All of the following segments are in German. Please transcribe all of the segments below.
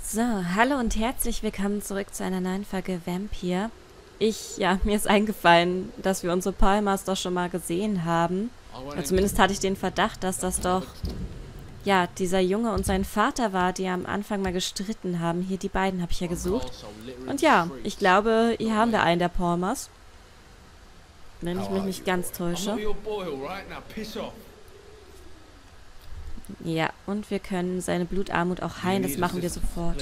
So, hallo und herzlich willkommen zurück zu einer neuen Folge Vampire. Mir ist eingefallen, dass wir unsere Palmas doch schon mal gesehen haben. Oder zumindest hatte ich den Verdacht, dass das doch, dieser Junge und sein Vater war, die am Anfang mal gestritten haben. Hier, die beiden habe ich ja gesucht. Und ja, ich glaube, hier haben wir einen der Palmas. Wenn ich mich nicht ganz täusche. Ja, und wir können seine Blutarmut auch heilen, das machen wir sofort.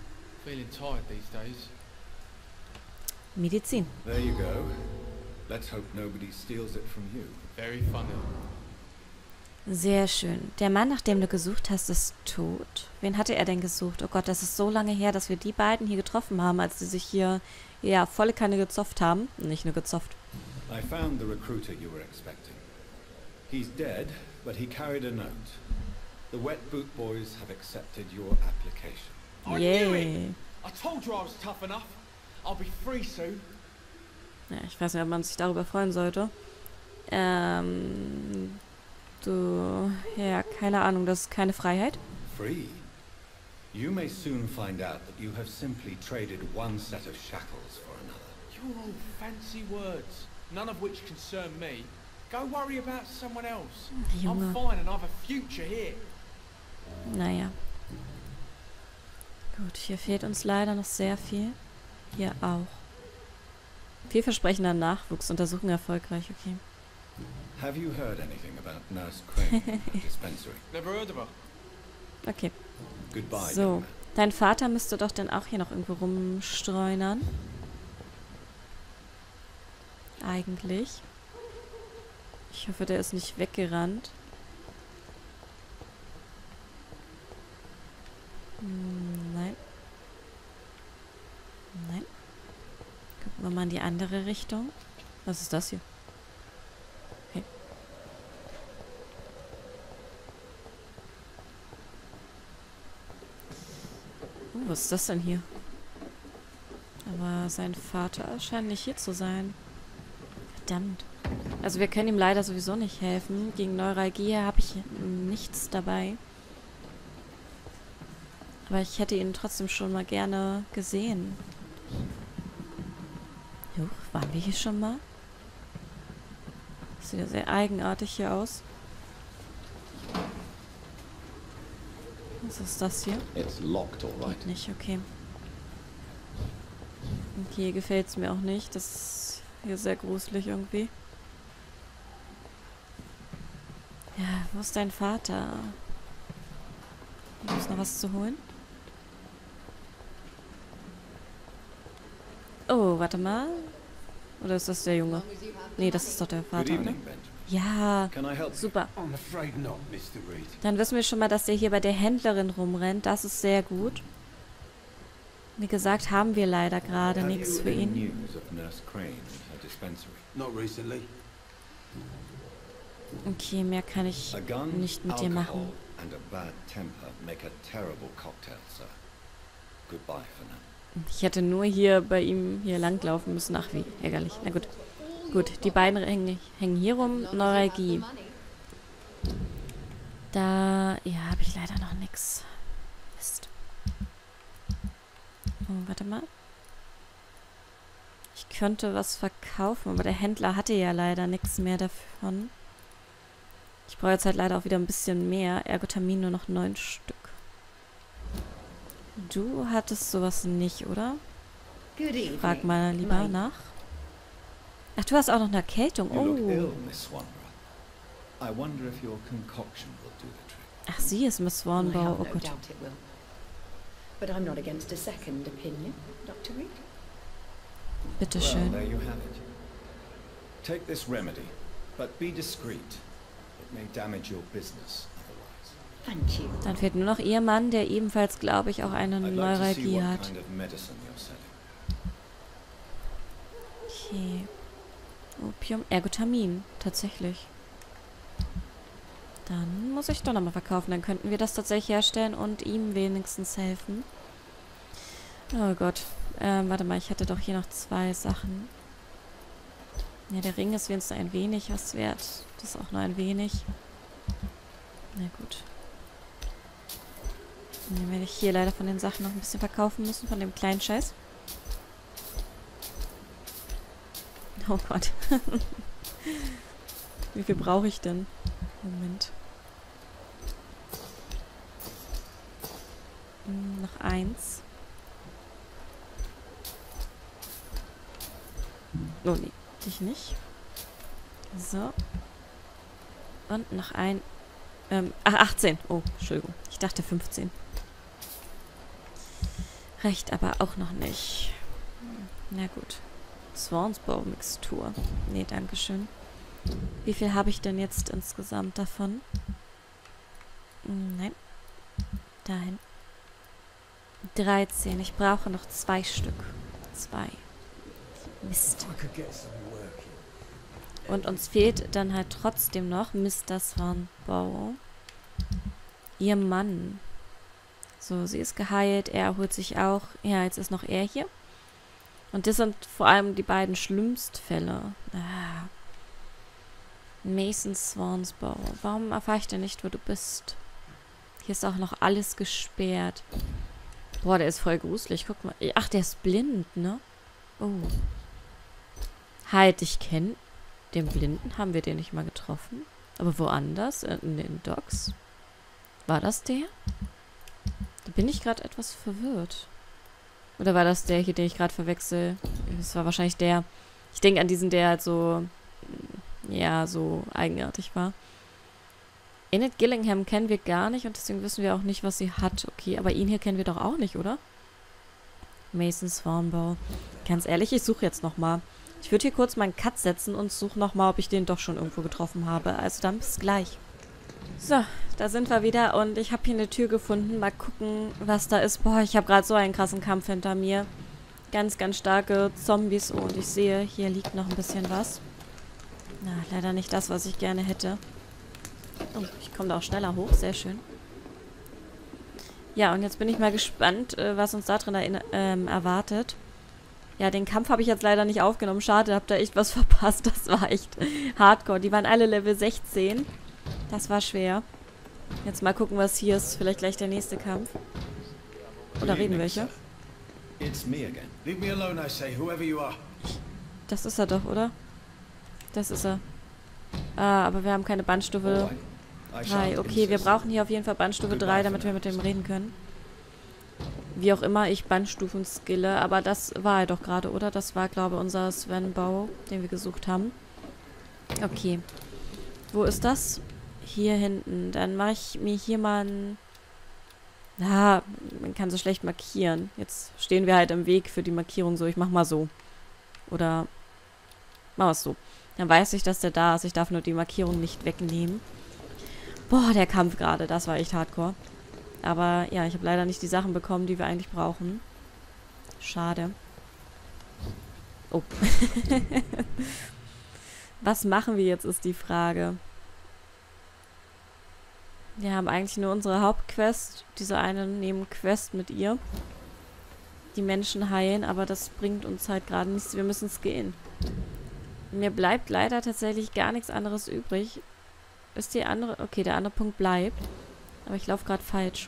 Medizin. There you go. Let's hope nobody steals it from you. Very funny. Sehr schön. Der Mann, nach dem du gesucht hast, ist tot. Wen hatte er denn gesucht? Oh Gott, das ist so lange her, dass wir die beiden hier getroffen haben, als sie sich hier, volle Kanne gezopft haben. Nicht nur gezopft. I found the recruiter you were expecting. He's dead, but he carried a note. The Wet Boot Boys have accepted your application. Yay. I told you I was tough enough. I'll be free soon. Ja, ich weiß nicht, ob man sich darüber freuen sollte. Keine Ahnung, das ist keine Freiheit. Free? You may soon find out that you have simply traded one set of shackles for another. You're all fancy words, none of which concern me. Go worry about someone else. Junge. I'm fine and I have a future here. Naja. Gut, hier fehlt uns leider noch sehr viel. Hier auch. Vielversprechender Nachwuchs, Untersuchung erfolgreich, okay. Have you heard anything about Nurse Crane at the dispensary? Never heard of her. Okay. Goodbye, So, young man. dein Vater müsste doch dann auch hier noch irgendwo rumstreunern. Eigentlich. Ich hoffe, der ist nicht weggerannt. Nein. Nein. Gucken wir mal in die andere Richtung. Was ist das hier? Okay. Was ist das denn hier? Aber sein Vater scheint nicht hier zu sein. Verdammt. Also wir können ihm leider sowieso nicht helfen. Gegen Neuralgie habe ich nichts dabei. Aber ich hätte ihn trotzdem schon mal gerne gesehen. Juch, waren wir hier schon mal? Das sieht ja sehr eigenartig hier aus. Was ist das hier? It's locked, all right. Geht nicht, okay. Okay, gefällt es mir auch nicht. Das ist hier sehr gruselig irgendwie. Ja, wo ist dein Vater? Gibt es noch was zu holen? Oh, warte mal. Oder ist das der Junge? Nee, das ist doch der Good Vater, oder? evening, Benjamin. Ja, Can I help you? super. I'm afraid not, Mr. Reed. Dann wissen wir schon mal, dass der hier bei der Händlerin rumrennt. Das ist sehr gut. Wie gesagt, haben wir leider gerade Have nichts you für any ihn. news of Nurse Crane and her dispensary? Not recently. Okay, mehr kann ich A gun, nicht mit dir alcohol, machen. and a bad temper make a terrible cocktail, sir. Goodbye for now. Ich hätte nur hier bei ihm hier langlaufen müssen. Ach, wie ärgerlich. Na gut. Gut, die beiden hängen hier rum. Neuralgie. Da, habe ich leider noch nichts. Mist. Oh, warte mal. Ich könnte was verkaufen, aber der Händler hatte ja leider nichts mehr davon. Ich brauche jetzt halt leider auch wieder ein bisschen mehr. Ergotamin nur noch 9 Stück. Du hattest sowas nicht, oder? Frag mal lieber nach. Ach, du hast auch noch eine Erkältung. You look Oh. ill, Miss Swanborough. I wonder if your concoction will do the trick. Ach, sie ist Miss I Swanborough. have Oh no Gott. doubt it will. But I'm not against a second opinion, Dr. Reed. Well, Bitteschön. there you have it. Take this remedy, but be discreet. It may damage your business otherwise. Thank you. Dann fehlt nur noch ihr Mann, der ebenfalls, glaube ich, auch eine I'd like to see Neuralgie what hat. kind of medicine you're selling. Okay. Opium, Ergotamin, tatsächlich. Dann muss ich doch nochmal verkaufen. Dann könnten wir das tatsächlich herstellen und ihm wenigstens helfen. Oh Gott. Warte mal, ich hatte doch hier noch 2 Sachen. Ja, der Ring ist wenigstens ein wenig was wert. Das ist auch nur ein wenig. Na gut. Dann werde ich hier leider von den Sachen noch ein bisschen verkaufen müssen, von dem kleinen Scheiß. Oh Gott. Wie viel brauche ich denn? Moment. Noch 1. Oh nee, dich nicht. So. Und noch ein... ach, 18. Oh, Entschuldigung. Ich dachte 15. Reicht aber auch noch nicht. Na gut. Swansbow-Mixtur. Nee, dankeschön. Wie viel habe ich denn jetzt insgesamt davon? Nein. Dahin. 13. Ich brauche noch 2 Stück. 2. Mist. Und uns fehlt dann halt trotzdem noch Mr. Swanbow. Ihr Mann. So, sie ist geheilt. Er erholt sich auch. Ja, jetzt ist noch er hier. Und das sind vor allem die beiden Schlimmstfälle. Ah. Mason Swansbow. Warum erfahre ich denn nicht, wo du bist? Hier ist auch noch alles gesperrt. Boah, der ist voll gruselig. Guck mal. Ach, der ist blind, ne? Oh. Halt, ich kenne den Blinden. Haben wir den nicht mal getroffen? Aber woanders? In den Docks? War das der? Da bin ich gerade etwas verwirrt. Oder war das der hier, den ich gerade verwechsel? Das war wahrscheinlich der. Ich denke an diesen, der halt so... Ja, so eigenartig war. Enid Gillingham kennen wir gar nicht und deswegen wissen wir auch nicht, was sie hat. Okay, aber ihn hier kennen wir doch auch nicht, oder? Mason Swanbow. Ganz ehrlich, ich suche jetzt nochmal. Ich würde hier kurz meinen Cut setzen und suche nochmal, ob ich den doch schon irgendwo getroffen habe. Also dann bis gleich. So, da sind wir wieder und ich habe hier eine Tür gefunden. Mal gucken, was da ist. Boah, ich habe gerade so einen krassen Kampf hinter mir. Ganz, ganz starke Zombies. Oh, und ich sehe, hier liegt noch ein bisschen was. Na, leider nicht das, was ich gerne hätte. Oh, ich komme da auch schneller hoch. Sehr schön. Ja, und jetzt bin ich mal gespannt, was uns da drin erwartet. Ja, den Kampf habe ich jetzt leider nicht aufgenommen. Schade, habt ihr echt was verpasst. Das war echt hardcore. Die waren alle Level 16. Das war schwer. Jetzt mal gucken, was hier ist. Vielleicht gleich der nächste Kampf. Oder reden welche? Das ist er doch, oder? Das ist er. Ah, aber wir haben keine Bandstufe 3. Okay, wir brauchen hier auf jeden Fall Bandstufe 3, damit wir mit dem reden können. Wie auch immer ich Bandstufen skille. Aber das war er doch gerade, oder? Das war, glaube ich, unser Swanbow, den wir gesucht haben. Okay. Wo ist das? Hier hinten. Dann mache ich mir hier mal ein... Ah, man kann so schlecht markieren. Jetzt stehen wir halt im Weg für die Markierung so. Ich mach mal so. Oder... Mach es so. Dann weiß ich, dass der da ist. Ich darf nur die Markierung nicht wegnehmen. Boah, der Kampf gerade. Das war echt hardcore. Aber ja, ich habe leider nicht die Sachen bekommen, die wir eigentlich brauchen. Schade. Oh. Was machen wir jetzt, ist die Frage. Wir haben eigentlich nur unsere Hauptquest. Diese eine Nebenquest mit ihr. Die Menschen heilen, aber das bringt uns halt gerade nichts. Wir müssen skillen. Mir bleibt leider tatsächlich gar nichts anderes übrig. Ist die andere... Okay, der andere Punkt bleibt. Aber ich laufe gerade falsch.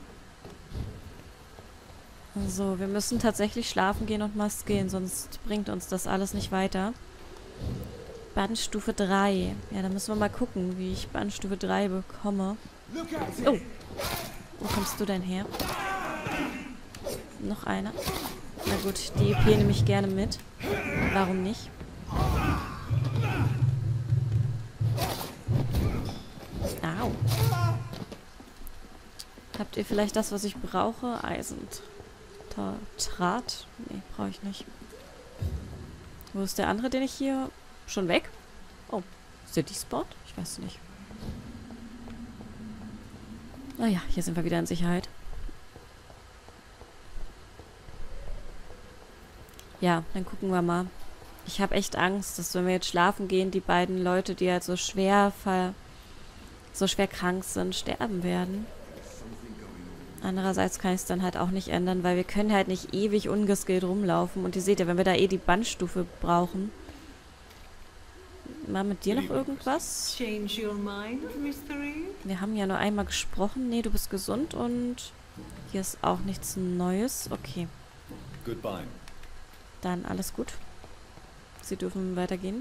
So, wir müssen tatsächlich schlafen gehen und mal skillen, sonst bringt uns das alles nicht weiter. Bandstufe 3. Ja, da müssen wir mal gucken, wie ich Bandstufe 3 bekomme. Oh! Wo kommst du denn her? Noch einer. Na gut, die EP nehme ich gerne mit. Warum nicht? Au. Habt ihr vielleicht das, was ich brauche? Draht? Nee, brauche ich nicht. Wo ist der andere, den ich hier... Schon weg? Oh, ist der despawned? Ich weiß nicht. Naja, hier sind wir wieder in Sicherheit. Ja, dann gucken wir mal. Ich habe echt Angst, dass wenn wir jetzt schlafen gehen, die beiden Leute, die halt so schwer krank sind, sterben werden. Andererseits kann ich es dann halt auch nicht ändern, weil wir können halt nicht ewig ungeskillt rumlaufen. Und ihr seht ja, wenn wir da eh die Bandstufe brauchen. Mal mit dir noch irgendwas? Wir haben ja nur einmal gesprochen. Nee, du bist gesund und Hier ist auch nichts Neues. Okay, Goodbye. dann alles gut. Sie dürfen weitergehen.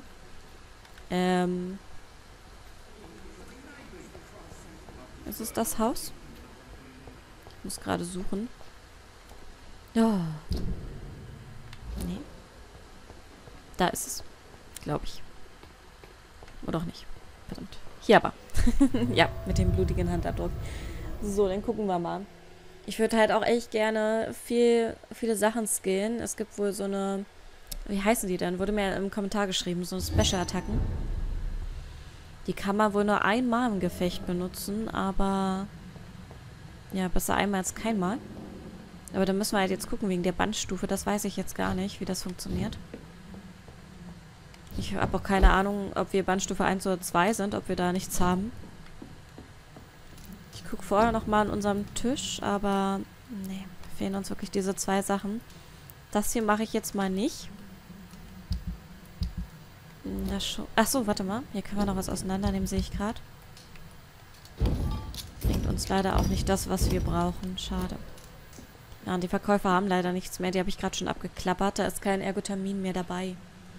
Ist es das Haus? Ich muss gerade suchen. Oh. Nee. Da ist es. Glaube ich. Oder auch nicht. Verdammt. Hier aber. Ja, mit dem blutigen Handabdruck. So, dann gucken wir mal. Ich würde halt auch echt gerne viele Sachen skillen. Es gibt wohl so eine... Wie heißen die denn? Wurde mir im Kommentar geschrieben. So eine Special-Attacken. Die kann man wohl nur einmal im Gefecht benutzen, aber... Ja, besser einmal als keinmal. Aber da müssen wir halt jetzt gucken wegen der Bandstufe. Das weiß ich jetzt gar nicht, wie das funktioniert. Ich habe auch keine Ahnung, ob wir Bandstufe 1 oder 2 sind, ob wir da nichts haben. Ich gucke vorher nochmal an unserem Tisch, aber nee, fehlen uns wirklich diese 2 Sachen. Das hier mache ich jetzt mal nicht. Achso, warte mal. Hier können wir noch was auseinandernehmen, sehe ich gerade. Bringt uns leider auch nicht das, was wir brauchen. Schade. Ja, und die Verkäufer haben leider nichts mehr. Die habe ich gerade schon abgeklappert. Da ist kein Ergotamin mehr dabei.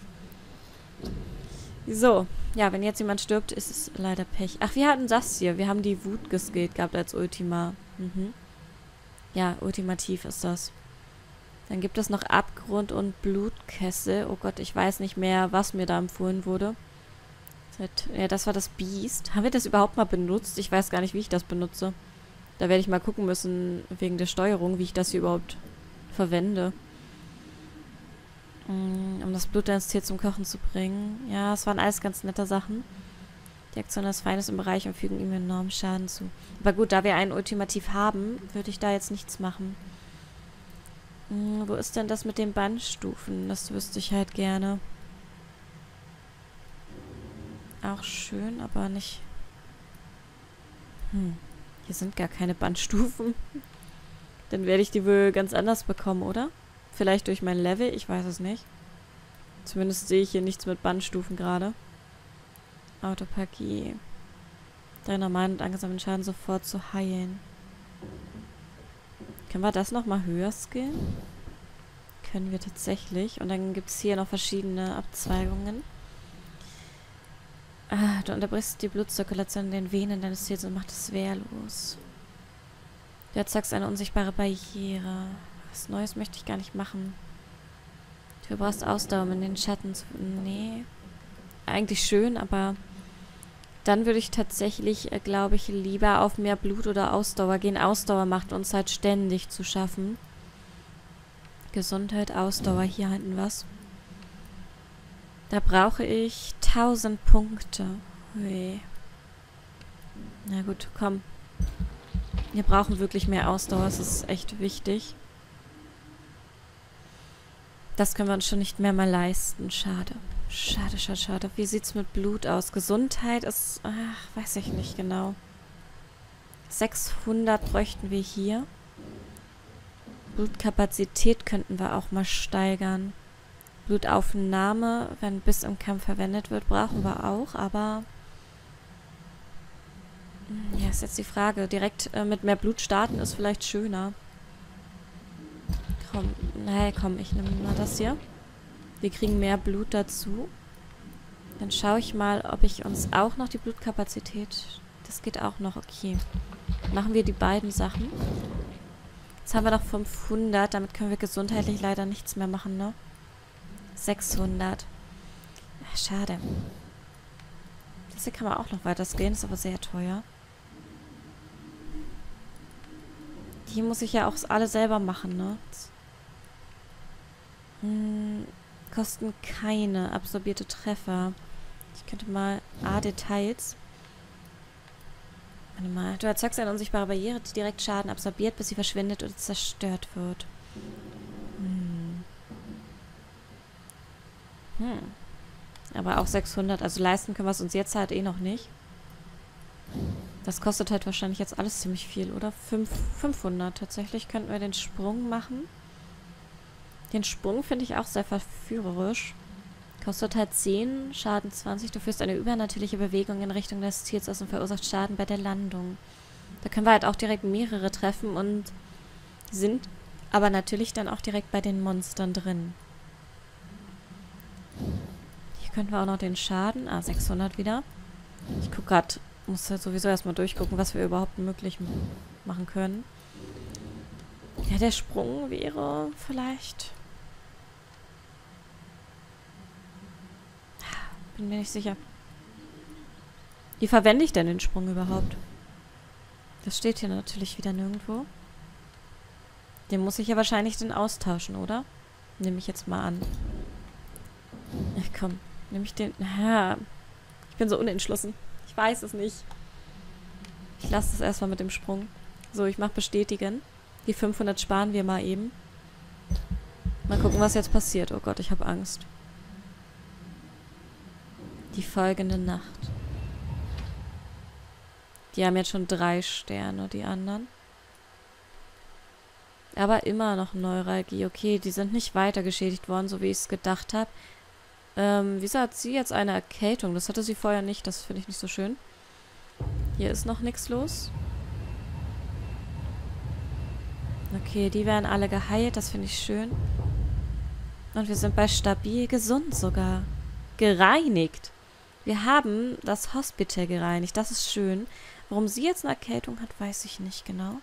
So. Ja, wenn jetzt jemand stirbt, ist es leider Pech. Ach, wir hatten das hier. Wir haben die Wut geskillt gehabt als Ultima. Ja, ultimativ ist das. Dann gibt es noch Abgrund und Blutkessel. Oh Gott, ich weiß nicht mehr, was mir da empfohlen wurde. Ja, das war das Biest. Haben wir das überhaupt mal benutzt? Ich weiß gar nicht, wie ich das benutze. Da werde ich mal gucken müssen, wegen der Steuerung, wie ich das hier überhaupt verwende. Um das Blut ins Tier zum Kochen zu bringen. Ja, es waren alles ganz nette Sachen. Die Aktion des Feindes im Bereich und fügen ihm enormen Schaden zu. Aber gut, da wir einen Ultimativ haben, würde ich da jetzt nichts machen. Wo ist denn das mit den Bandstufen? Das wüsste ich halt gerne. Auch schön, aber nicht... Hier sind gar keine Bandstufen. Dann werde ich die wohl ganz anders bekommen, oder? Vielleicht durch mein Level? Ich weiß es nicht. Zumindest sehe ich hier nichts mit Bandstufen gerade. Autopagie. Deinen normalen und angesammelten Schaden sofort zu heilen. Können wir das nochmal höher skillen? Können wir tatsächlich. Und dann gibt es hier noch verschiedene Abzweigungen. Du unterbrichst die Blutzirkulation in den Venen deines Tieres und machst es wehrlos. Du erzeugst eine unsichtbare Barriere. Was Neues möchte ich gar nicht machen. Du brauchst Ausdauer, um in den Schatten zu... Nee. Eigentlich schön, aber... Dann würde ich tatsächlich, glaube ich, lieber auf mehr Blut oder Ausdauer gehen. Ausdauer macht uns halt ständig zu schaffen. Gesundheit, Ausdauer, hier halten was. Da brauche ich 1000 Punkte. Ui. Na gut, komm. Wir brauchen wirklich mehr Ausdauer, das ist echt wichtig. Das können wir uns schon nicht mehr mal leisten. Schade. Schade, schade, schade. Wie sieht's mit Blut aus? Gesundheit ist... Ach, weiß ich nicht genau. 600 bräuchten wir hier. Blutkapazität könnten wir auch mal steigern. Blutaufnahme, wenn bis im Kampf verwendet wird, brauchen wir auch, aber... Ja, ist jetzt die Frage. Direkt mit mehr Blut starten ist vielleicht schöner. Komm, komm, ich nehme mal das hier. Wir kriegen mehr Blut dazu. Dann schaue ich mal, ob ich uns auch noch die Blutkapazität... Das geht auch noch, okay. Machen wir die beiden Sachen. Jetzt haben wir noch 500. Damit können wir gesundheitlich leider nichts mehr machen, ne? 600. Ach, schade. Das hier kann man auch noch weiter skillen, ist aber sehr teuer. Die muss ich ja auch alle selber machen, ne? Kosten keine absorbierte Treffer. Ich könnte mal... Details. Warte mal. Du erzeugst eine unsichtbare Barriere, die direkt Schaden absorbiert, bis sie verschwindet oder zerstört wird. Aber auch 600. Also leisten können wir es uns jetzt halt eh noch nicht. Das kostet halt wahrscheinlich jetzt alles ziemlich viel, oder? 500. Tatsächlich könnten wir den Sprung machen. Den Sprung finde ich auch sehr verführerisch. Kostet halt 10, Schaden 20. Du führst eine übernatürliche Bewegung in Richtung des Ziels aus und verursacht Schaden bei der Landung. Da können wir halt auch direkt mehrere treffen und Sind aber natürlich dann auch direkt bei den Monstern drin. Hier könnten wir auch noch den Schaden. 600 wieder. Ich gucke gerade, muss ja sowieso erstmal durchgucken, was wir überhaupt möglich machen können. Ja, der Sprung wäre vielleicht... Bin mir nicht sicher. Wie verwende ich denn den Sprung überhaupt? Das steht hier natürlich wieder nirgendwo. Den muss ich ja wahrscheinlich dann austauschen, oder? Nehme ich jetzt mal an. Ach komm, nehme ich den... Ja, ich bin so unentschlossen. Ich weiß es nicht. Ich lasse das erstmal mit dem Sprung. So, ich mache bestätigen. Die 500 sparen wir mal eben. Mal gucken, was jetzt passiert. Oh Gott, ich habe Angst. Die folgende Nacht. Die haben jetzt schon 3 Sterne, die anderen. Aber immer noch Neuralgie. Okay, die sind nicht weiter geschädigt worden, so wie ich es gedacht habe. Wieso hat sie jetzt eine Erkältung? Das hatte sie vorher nicht. Das finde ich nicht so schön. Hier ist noch nichts los. Okay, die werden alle geheilt. Das finde ich schön. Und wir sind bei stabil gesund sogar. Gereinigt. Wir haben das Hospital gereinigt. Das ist schön. Warum sie jetzt eine Erkältung hat, weiß ich nicht genau.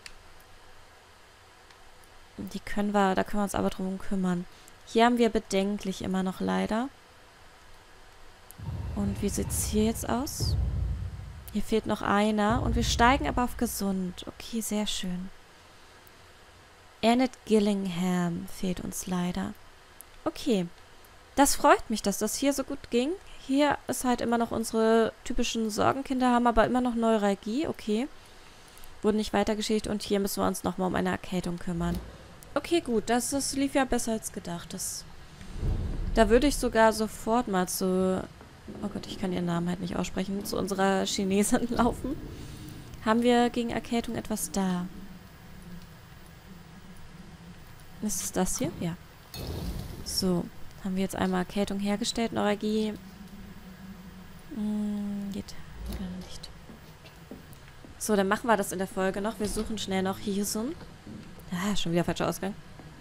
Da können wir uns aber drum kümmern. Hier haben wir bedenklich immer noch leider. Und wie sieht es hier jetzt aus? Hier fehlt noch einer. Und wir steigen aber auf gesund. Okay, sehr schön. Annette Gillingham fehlt uns leider. Okay. Das freut mich, dass das hier so gut ging. Hier ist halt immer noch unsere typischen Sorgenkinder, haben aber immer noch Neuralgie. Okay. Wurden nicht weiter geschädigt. Und hier müssen wir uns nochmal um eine Erkältung kümmern. Okay, gut. Das lief ja besser als gedacht. Da würde ich sogar sofort mal zu... Oh Gott, ich kann ihren Namen halt nicht aussprechen. Zu unserer Chinesin laufen. Haben wir gegen Erkältung etwas da? Ist es das hier? Ja. So. Haben wir jetzt einmal Erkältung hergestellt. Neuralgie. Geht gar nicht. So, dann machen wir das in der Folge noch. Wir suchen schnell noch Hee-sun. Schon wieder falscher Ausgang.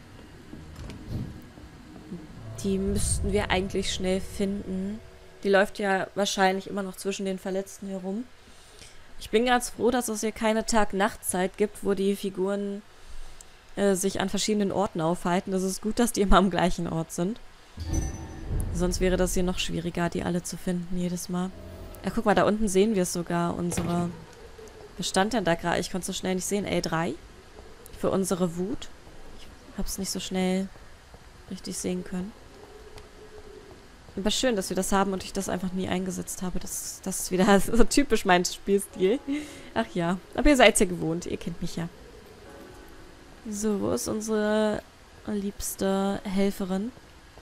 Die müssten wir eigentlich schnell finden. Die läuft ja wahrscheinlich immer noch zwischen den Verletzten herum. Ich bin ganz froh, dass es hier keine Tag-Nacht-Zeit gibt, wo die Figuren sich an verschiedenen Orten aufhalten. Das ist gut, dass die immer am gleichen Ort sind. Sonst wäre das hier noch schwieriger, die alle zu finden jedes Mal. Ja, guck mal, da unten sehen wir es sogar. Unsere... Was stand denn da gerade? Ich konnte es so schnell nicht sehen. L3. Für unsere Wut. Ich habe es nicht so schnell richtig sehen können. Aber schön, dass wir das haben und ich das einfach nie eingesetzt habe. Das ist wieder so typisch mein Spielstil. Ach ja. Aber ihr seid es ja gewohnt. Ihr kennt mich ja. So, wo ist unsere liebste Helferin?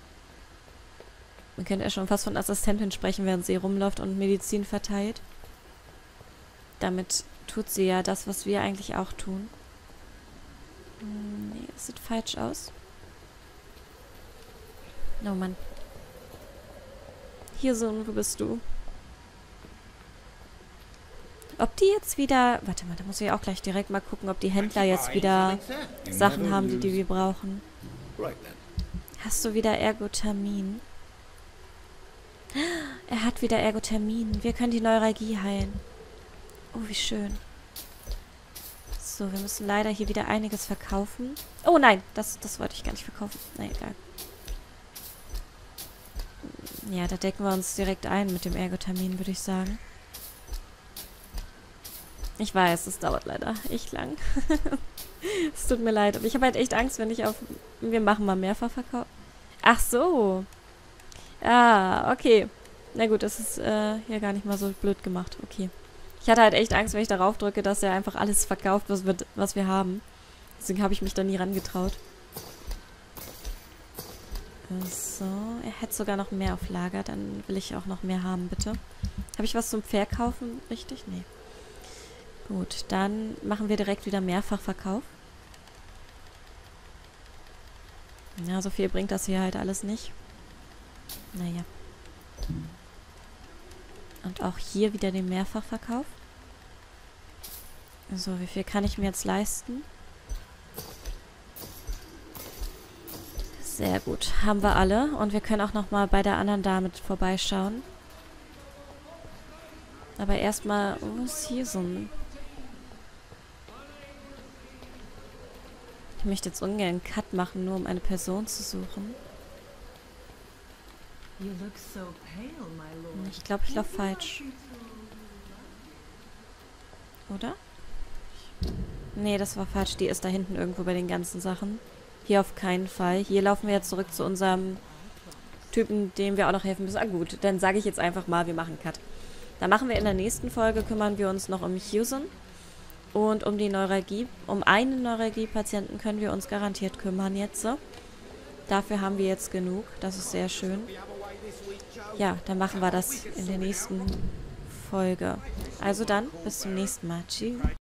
Man könnte ja schon fast von Assistentin sprechen, während sie rumläuft und Medizin verteilt. Damit tut sie ja das, was wir eigentlich auch tun. Nee, das sieht falsch aus. Oh Mann. Hee-sun, wo bist du? Ob die jetzt wieder... Warte mal, da muss ich auch gleich direkt mal gucken, ob die Händler jetzt wieder Sachen haben, die wir brauchen. Hast du wieder Ergothermin? Er hat wieder Ergothermin. Wir können die Neuralgie heilen. Oh, wie schön. So, wir müssen leider hier wieder einiges verkaufen. Oh nein, das wollte ich gar nicht verkaufen. Nein, egal. Ja, da decken wir uns direkt ein mit dem Ergothermin, würde ich sagen. Ich weiß, es dauert leider echt lang. Es tut mir leid, aber ich habe halt echt Angst, wenn ich auf... Wir machen mal Mehrfachverkauf. Ach so. Ah, okay. Na gut, das ist hier gar nicht mal so blöd gemacht. Okay. Ich hatte halt echt Angst, wenn ich darauf drücke, dass er einfach alles verkauft, was wir haben. Deswegen habe ich mich da nie rangetraut. So, er hätte sogar noch mehr auf Lager. Dann will ich auch noch mehr haben, bitte. Habe ich was zum Verkaufen? Richtig? Nee. Gut, dann machen wir direkt wieder Mehrfachverkauf. Ja, so viel bringt das hier halt alles nicht. Naja. Und auch hier wieder den Mehrfachverkauf. So, wie viel kann ich mir jetzt leisten? Sehr gut. Haben wir alle. Und wir können auch nochmal bei der anderen Dame vorbeischauen. Aber erstmal... Wo ist Susan? Ich möchte jetzt ungern einen Cut machen, nur um eine Person zu suchen. Ich glaube, ich laufe falsch. Oder? Nee, das war falsch. Die ist da hinten irgendwo bei den ganzen Sachen. Hier auf keinen Fall. Hier laufen wir jetzt zurück zu unserem Typen, dem wir auch noch helfen müssen. Ah gut, dann sage ich jetzt einfach mal, wir machen Cut. Dann machen wir in der nächsten Folge, kümmern wir uns noch um Susan. Und um die Neuralgie, um einen Neuralgie-Patienten können wir uns garantiert kümmern jetzt. Dafür haben wir jetzt genug. Das ist sehr schön. Ja, dann machen wir das in der nächsten Folge. Also dann, bis zum nächsten Mal. Tschüss.